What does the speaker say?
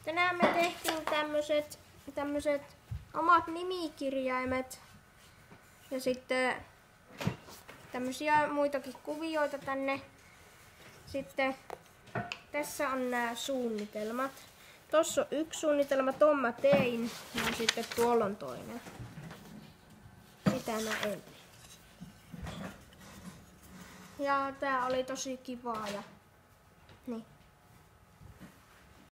Tänään me tehtiin tämmöset omat nimikirjaimet ja sitten tämmösiä muitakin kuvioita tänne. Sitten tässä on nämä suunnitelmat. Tossa on yksi suunnitelma, ton mä tein, ja sitten tuolla on toinen. Sitä mä en. Ja tää oli tosi kivaa ja niin.